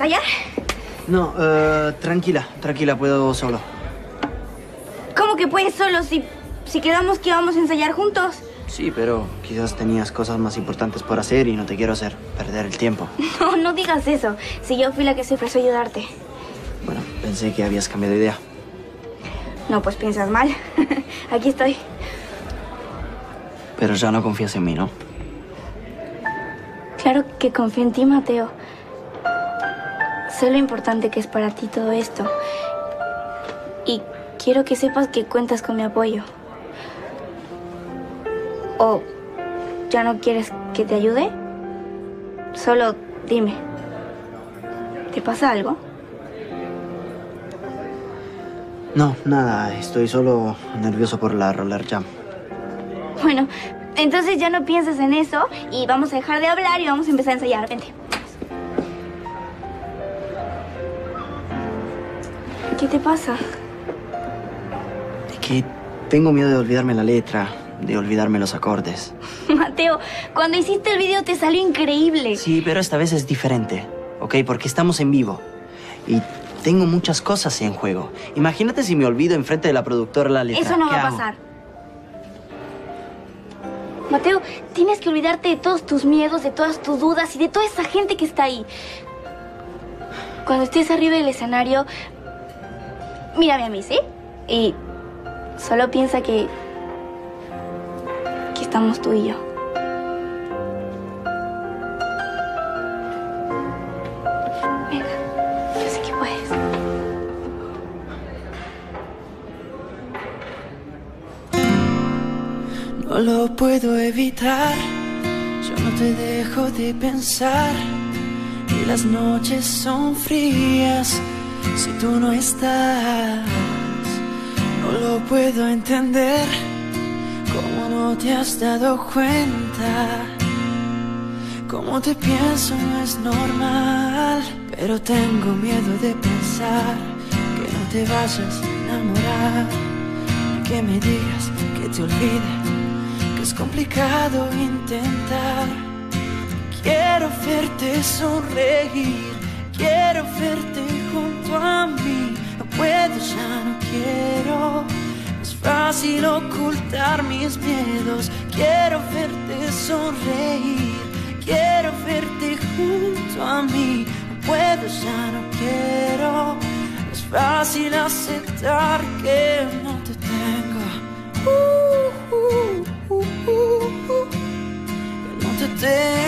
ensayar? No, tranquila, puedo solo. ¿Cómo que puedes solo si quedamos que íbamos a ensayar juntos? Sí, pero quizás tenías cosas más importantes por hacer y no te quiero hacer perder el tiempo. No, no digas eso. Si yo fui la que se ofreció a ayudarte. Bueno, pensé que habías cambiado de idea. No, pues piensas mal. Aquí estoy. Pero ya no confías en mí, ¿no? Claro que confío en ti, Mateo. Sé lo importante que es para ti todo esto. Y quiero que sepas que cuentas con mi apoyo. ¿O ya no quieres que te ayude? Solo dime. ¿Te pasa algo? No, nada. Estoy solo nervioso por la Roller Jam. Bueno, entonces ya no pienses en eso y vamos a dejar de hablar y vamos a empezar a ensayar. Vente. ¿Qué te pasa? Es que tengo miedo de olvidarme la letra, de olvidarme los acordes. Mateo, cuando hiciste el video te salió increíble. Sí, pero esta vez es diferente, ¿ok? Porque estamos en vivo. Y tengo muchas cosas en juego. Imagínate si me olvido enfrente de la productora la letra. Eso no va ¿Qué a hago? pasar. Mateo, tienes que olvidarte de todos tus miedos, de todas tus dudas y de toda esa gente que está ahí. Cuando estés arriba del escenario, mírame a mí, ¿sí? Y solo piensa que estamos tú y yo. Venga, yo sé que puedes. No lo puedo evitar, yo no te dejo de pensar. Y las noches son frías si tú no estás. No lo puedo entender, cómo no te has dado cuenta. Cómo te pienso no es normal, pero tengo miedo de pensar que no te vayas a enamorar. Y que me digas que te olvide, que es complicado intentar. Quiero verte sonreír, quiero verte junto a mí. No puedo, ya no quiero. Es fácil ocultar mis miedos. Quiero verte sonreír, quiero verte junto a mí. No puedo, ya no quiero. Es fácil aceptar que no te tengo. Que no te tengo.